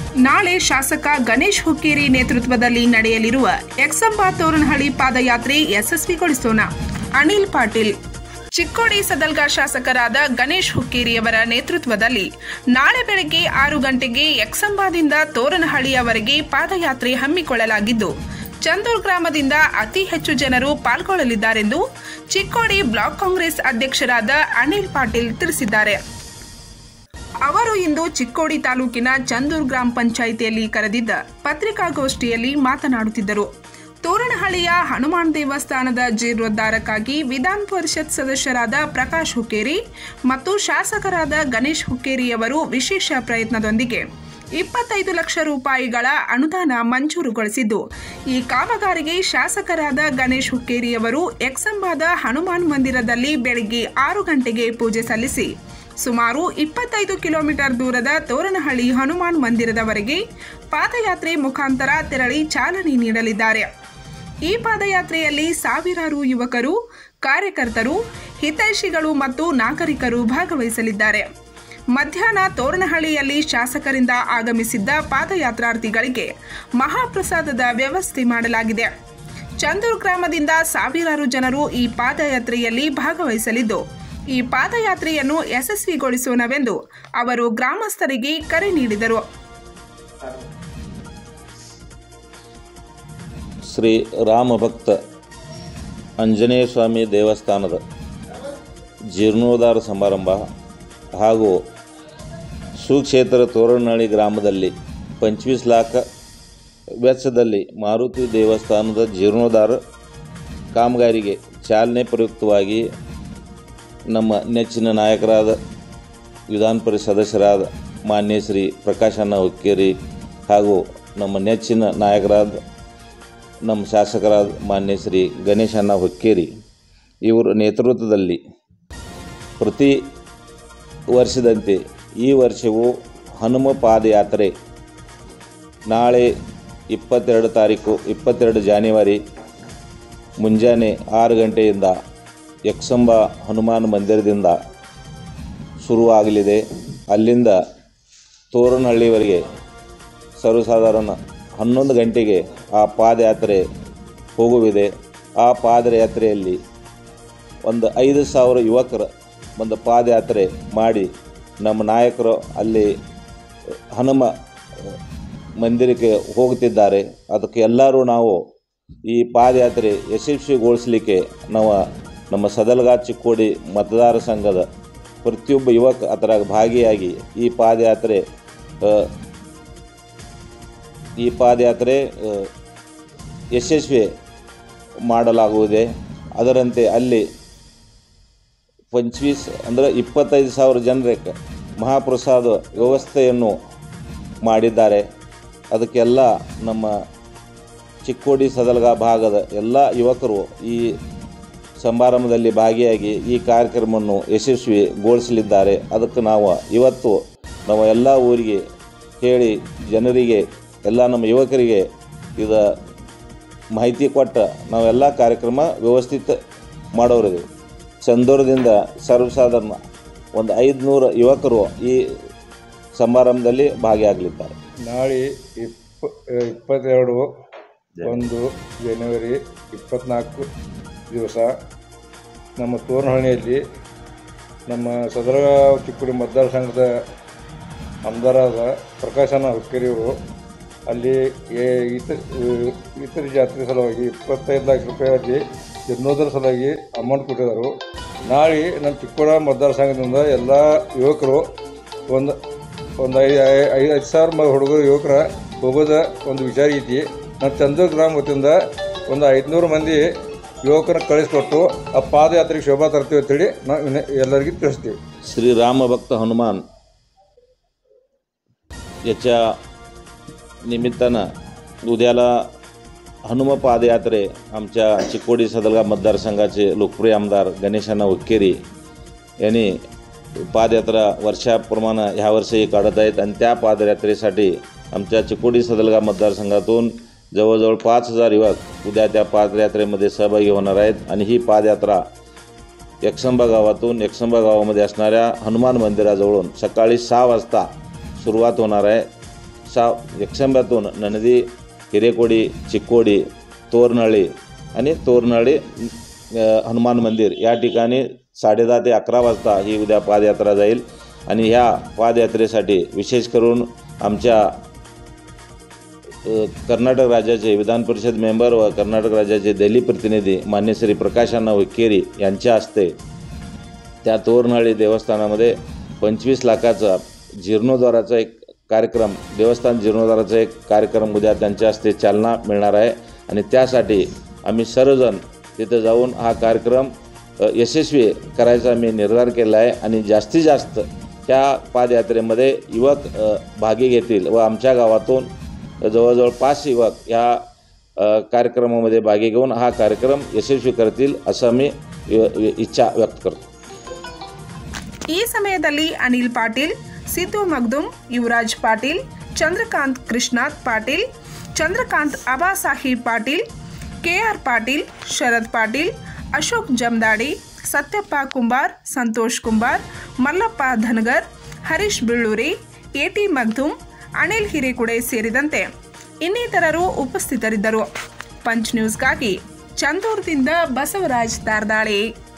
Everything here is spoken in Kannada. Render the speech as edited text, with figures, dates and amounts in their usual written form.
ನಾಳೆ ಶಾಸಕ ಗಣೇಶ್ ಹುಕ್ಕೇರಿ ನೇತೃತ್ವದಲ್ಲಿ ನಡೆಯಲಿರುವ ಯಕ್ಷಂಬ ತೋರಣಹಳ್ಳಿ ಪಾದಯಾತ್ರೆ ಯಶಸ್ವಿಗೊಳಿಸೋಣ. ಅನಿಲ್ ಪಾಟೀಲ್. ಚಿಕ್ಕೋಡಿ ಸದಲ್ಗ ಶಾಸಕರಾದ ಗಣೇಶ್ ಹುಕ್ಕೇರಿಯವರ ನೇತೃತ್ವದಲ್ಲಿ ನಾಳೆ ಬೆಳಗ್ಗೆ 6 ಗಂಟೆಗೆ ಯಕ್ಷಂಬದಿಂದ ತೋರಣಹಳ್ಳಿಯವರೆಗೆ ಪಾದಯಾತ್ರೆ ಹಮ್ಮಿಕೊಳ್ಳಲಾಗಿದ್ದು, ಚಂದೂರ್ ಗ್ರಾಮದಿಂದ ಅತಿ ಹೆಚ್ಚು ಜನರು ಪಾಲ್ಗೊಳ್ಳಲಿದ್ದಾರೆಂದು ಚಿಕ್ಕೋಡಿ ಬ್ಲಾಕ್ ಕಾಂಗ್ರೆಸ್ ಅಧ್ಯಕ್ಷರಾದ ಅನಿಲ್ ಪಾಟೀಲ್ ತಿಳಿಸಿದ್ದಾರೆ. ಅವರು ಇಂದು ಚಿಕ್ಕೋಡಿ ತಾಲೂಕಿನ ಚಂದೂರ್ ಗ್ರಾಮ ಪಂಚಾಯಿತಿಯಲ್ಲಿ ಕರೆದಿದ್ದ ಪತ್ರಿಕಾಗೋಷ್ಠಿಯಲ್ಲಿ ಮಾತನಾಡುತ್ತಿದ್ದರು. ತೋರಣಹಳ್ಳಿಯ ಹನುಮಾನ್ ದೇವಸ್ಥಾನದ ಜೀರ್ಣೋದ್ಧಾರಕ್ಕಾಗಿ ವಿಧಾನ ಪರಿಷತ್ ಸದಸ್ಯರಾದ ಪ್ರಕಾಶ್ ಹುಕ್ಕೇರಿ ಮತ್ತು ಶಾಸಕರಾದ ಗಣೇಶ್ ಹುಕ್ಕೇರಿಯವರು ವಿಶೇಷ ಪ್ರಯತ್ನದೊಂದಿಗೆ 25 ಲಕ್ಷ ರೂಪಾಯಿಗಳ ಅನುದಾನ ಮಂಜೂರುಗೊಳಿಸಿದ್ದು, ಈ ಕಾಮಗಾರಿಗೆ ಶಾಸಕರಾದ ಗಣೇಶ್ ಹುಕ್ಕೇರಿಯವರು ಯಕ್ಷಂಬದ ಹನುಮಾನ್ ಮಂದಿರದಲ್ಲಿ ಬೆಳಗ್ಗೆ 6 ಗಂಟೆಗೆ ಪೂಜೆ ಸಲ್ಲಿಸಿ ಸುಮಾರು 25 ಕಿಲೋಮೀಟರ್ ದೂರದ ತೋರಣಹಳ್ಳಿ ಹನುಮಾನ್ ಮಂದಿರದವರೆಗೆ ಪಾದಯಾತ್ರೆ ಮುಖಾಂತರ ತೆರಳಿ ಚಾಲನೆ ನೀಡಲಿದ್ದಾರೆ. ಈ ಪಾದಯಾತ್ರೆಯಲ್ಲಿ ಸಾವಿರಾರು ಯುವಕರು, ಕಾರ್ಯಕರ್ತರು, ಹಿತೈಷಿಗಳು ಮತ್ತು ನಾಗರಿಕರು ಭಾಗವಹಿಸಲಿದ್ದಾರೆ. ಮಧ್ಯಾಹ್ನ ತೋರಣಹಳ್ಳಿಯಲ್ಲಿ ಶಾಸಕರಿಂದ ಆಗಮಿಸಿದ್ದ ಪಾದಯಾತ್ರಾರ್ಥಿಗಳಿಗೆ ಮಹಾಪ್ರಸಾದದ ವ್ಯವಸ್ಥೆ ಮಾಡಲಾಗಿದೆ. ಚಂದೂರ್ ಗ್ರಾಮದಿಂದ ಸಾವಿರಾರು ಜನರು ಈ ಪಾದಯಾತ್ರೆಯಲ್ಲಿ ಭಾಗವಹಿಸಲಿದ್ದು, ಈ ಪಾದಯಾತ್ರೆಯನ್ನು ಯಶಸ್ವಿಗೊಳಿಸೋಣವೆಂದು ಅವರು ಗ್ರಾಮಸ್ಥರಿಗೆ ಕರೆ ನೀಡಿದರು. ಶ್ರೀ ರಾಮಭಕ್ತ ಆಂಜನೇಯ ಸ್ವಾಮಿ ದೇವಸ್ಥಾನದ ಜೀರ್ಣೋದ್ಧಾರ ಸಮಾರಂಭ ಹಾಗೂ ಸುಕ್ಷೇತ್ರ ತೋರಣಹಳ್ಳಿ ಗ್ರಾಮದಲ್ಲಿ 25 ಲಕ್ಷ ವೆಚ್ಚದಲ್ಲಿ ಮಾರುತಿ ದೇವಸ್ಥಾನದ ಜೀರ್ಣೋದ್ಧಾರ ಕಾಮಗಾರಿಗೆ ಚಾಲನೆ ಪ್ರಯುಕ್ತವಾಗಿ ನಮ್ಮ ನೆಚ್ಚಿನ ನಾಯಕರಾದ ವಿಧಾನ ಪರಿಷತ್ ಸದಸ್ಯರಾದ ಮಾನ್ಯ ಶ್ರೀ ಪ್ರಕಾಶಣ್ಣ ಹುಕ್ಕೇರಿ ಹಾಗೂ ನಮ್ಮ ನೆಚ್ಚಿನ ನಾಯಕರಾದ ನಮ್ಮ ಶಾಸಕರಾದ ಮಾನ್ಯ ಶ್ರೀ ಗಣೇಶಣ್ಣ ಹುಕ್ಕೇರಿ ಇವರ ನೇತೃತ್ವದಲ್ಲಿ ಪ್ರತಿ ವರ್ಷದಂತೆ ಈ ವರ್ಷವೂ ಹನುಮ ಪಾದಯಾತ್ರೆ ನಾಳೆ 22 ಜಾನ್ಯುವರಿ ಮುಂಜಾನೆ 6 ಗಂಟೆಯಿಂದ ಯಕ್ಷಂಬ ಹನುಮಾನ್ ಮಂದಿರದಿಂದ ಶುರುವಾಗಲಿದೆ. ಅಲ್ಲಿಂದ ತೋರಣಹಳ್ಳಿವರೆಗೆ ಸರ್ವಸಾಧಾರಣ 11 ಗಂಟೆಗೆ ಆ ಪಾದಯಾತ್ರೆ ಹೋಗುವಿದೆ. ಆ ಪಾದಯಾತ್ರೆಯಲ್ಲಿ ಒಂದು 5,000 ಯುವಕರ ಒಂದು ಪಾದಯಾತ್ರೆ ಮಾಡಿ ನಮ್ಮ ನಾಯಕರು ಅಲ್ಲಿ ಹನುಮ ಮಂದಿರಕ್ಕೆ ಹೋಗುತ್ತಿದ್ದಾರೆ. ಅದಕ್ಕೆ ಎಲ್ಲರೂ ನಾವು ಈ ಪಾದಯಾತ್ರೆ ಯಶಸ್ವಿಗೊಳಿಸಲಿಕ್ಕೆ ನಮ್ಮ ಸದಲ್ಗ ಚಿಕ್ಕೋಡಿ ಮತದಾರ ಸಂಘದ ಪ್ರತಿಯೊಬ್ಬ ಯುವಕ ಅದರ ಭಾಗಿಯಾಗಿ ಈ ಪಾದಯಾತ್ರೆ ಯಶಸ್ವಿ ಮಾಡಲಾಗುವುದೇ. ಅದರಂತೆ ಅಲ್ಲಿ 25,000 ಜನರಿಗೆ ಮಹಾಪ್ರಸಾದ ವ್ಯವಸ್ಥೆಯನ್ನು ಮಾಡಿದ್ದಾರೆ. ಅದಕ್ಕೆಲ್ಲ ನಮ್ಮ ಚಿಕ್ಕೋಡಿ ಸದಲ್ಗ ಭಾಗದ ಎಲ್ಲ ಯುವಕರು ಈ ಸಮಾರಂಭದಲ್ಲಿ ಭಾಗಿಯಾಗಿ ಈ ಕಾರ್ಯಕ್ರಮವನ್ನು ಯಶಸ್ವಿಗೊಳಿಸಲಿದ್ದಾರೆ. ಅದಕ್ಕೆ ಇವತ್ತು ನಾವು ಎಲ್ಲ ಊರಿಗೆ ಹೇಳಿ ಜನರಿಗೆ ಎಲ್ಲ ನಮ್ಮ ಯುವಕರಿಗೆ ಇದು ಮಾಹಿತಿ ಕೊಟ್ಟು ನಾವೆಲ್ಲ ಕಾರ್ಯಕ್ರಮ ವ್ಯವಸ್ಥಿತ ಮಾಡೋರಿದೆ. ಚಂದೂರದಿಂದ ಸರ್ವಸಾಧಾರಣ ಒಂದು 500 ಯುವಕರು ಈ ಸಮಾರಂಭದಲ್ಲಿ ಭಾಗಿಯಾಗಲಿದ್ದಾರೆ. ನಾಳೆ 22 ಜನವರಿ 24 ದಿವಸ ನಮ್ಮ ತೋರಣಹಳ್ಳಿಯಲ್ಲಿ ನಮ್ಮ ಸದಲ್ಗ ಚಿಕ್ಕೋಡಿ ಮತದಾರ ಸಂಘದ ಆಮದಾರಾದ ಪ್ರಕಾಶಣ್ಣ ಹುಕ್ಕೇರಿಯವರು ಅಲ್ಲಿ ಇತರ ಜಾತ್ರೆ ಸಲುವಾಗಿ 25 ಲಕ್ಷ ರೂಪಾಯಿ ಜೀರ್ಣೋದ್ಧಾರ ಸಲುವಾಗಿ ಅಮೌಂಟ್ ಕೊಟ್ಟಿದ್ದಾರೆ. ನಾಳೆ ನಮ್ಮ ಚಿಕ್ಕೋಡಿ ಮತದಾರ ಸಂಘದಿಂದ ಎಲ್ಲ ಯುವಕರು ಒಂದು 5,000 ಹುಡುಗರು ಯುವಕರ ಹೋಗೋದ ಒಂದು ವಿಚಾರ ಐತಿ. ನಮ್ಮ ಚಂದೂರ್ ಗ್ರಾಮ ವತಿಯಿಂದ ಒಂದು 500 ಮಂದಿ ಯುವಕರನ್ನ ಕಳಿಸ್ಕೊಟ್ಟು ಆ ಪಾದಯಾತ್ರೆಗೆ ಶೋಭಾ ತರ್ತೀವಿ ಅಂತೇಳಿ ನಾವು ಎಲ್ಲರಿಗೂ ತಿಳಿಸ್ತೀವಿ. श्रीराम भक्त हनुमान याच्या निमित्तानं उद्याला हनुम पादयात्रे आमच्या चिक्कोडी सदलगा मतदारसंघाचे लोकप्रिय आमदार गणेशण्णा हुक्केरी यांनी पादयात्रा वर्षाप्रमाणे ह्या वर्षी काढत आहेत आणि त्या पादयात्रेसाठी आमच्या चिक्कोडी सदलगा मतदारसंघातून जवळजवळ 5,000 युवक उद्या त्या पादयात्रेमध्ये सहभागी होणार आहेत आणि ही पादयात्रा यक्षंबा गावातून यक्षंबा गावामध्ये असणाऱ्या हनुमान मंदिराजवळून सकाळी 6 वाजता सुरुवात होणार आहे. एकसंब्यातून नणदी, हिरेकोडी, चिक्कोडी, तोरनळी आणि तोरनळी हनुमान मंदिर या ठिकाणी 10:30 ते 11 वाजता ही उद्या पादयात्रा जाईल आणि ह्या पादयात्रेसाठी विशेष करून आमच्या कर्नाटक राज्याचे विधान परिषद मेंबर व कर्नाटक राज्याचे दिल्ली प्रतिनिधी मान्य श्री प्रकाश अण्णा हुक्केरी यांच्या हस्ते त्या तोरनळी देवस्थानामध्ये 25 लाखाचा जीर्णोद्धाराचा एक कार्यक्रम, देवस्थान जीर्णोद्धाराचा एक कार्यक्रम उद्या त्यांच्या हस्ते चालना मिळणार आहे आणि त्यासाठी आम्ही सर्वजण तिथे जाऊन हा कार्यक्रम यशस्वी करायचा मी निर्धार केला आहे आणि जास्तीत जास्त त्या पादयात्रेमध्ये युवक भागी घेतील व आमच्या गावातून जवळजवळ 5 युवक या कार्यक्रमामध्ये भागी घेऊन हा कार्यक्रम यशस्वी करतील असं मी इच्छा व्यक्त करतो. ಈ ಸಮಯದಲ್ಲಿ ಅನಿಲ್ ಪಾಟೀಲ್, ಸಿದ್ದು ಮಗ್ದುಮ್, ಯುವರಾಜ್ ಪಾಟೀಲ್, ಚಂದ್ರಕಾಂತ್ ಕೃಷ್ಣಾಥ್ ಪಾಟೀಲ್, ಚಂದ್ರಕಾಂತ್ ಅಬಾಸಾಹೇಬ್ ಪಾಟೀಲ್, ಕೆಆರ್ ಪಾಟೀಲ್, ಶರದ್ ಪಾಟೀಲ್, ಅಶೋಕ್ ಜಮದಾಡಿ, ಸತ್ಯಪ್ಪ ಕುಂಬಾರ್, ಸಂತೋಷ್ ಕುಂಬಾರ್, ಮಲ್ಲಪ್ಪ ಧನಗರ್, ಹರೀಶ್ ಬಿಳ್ಳೂರಿ, ಎಟಿ ಮಗ್ದುಮ್, ಅನಿಲ್ ಹಿರೇಕುಡೆ ಸೇರಿದಂತೆ ಇನ್ನಿತರರು ಉಪಸ್ಥಿತರಿದ್ದರು. ಪಂಚ್ ನ್ಯೂಸ್ಗಾಗಿ ಚಂದೂರದಿಂದ ಬಸವರಾಜ್ ತಾರ್ದಾಳೆ.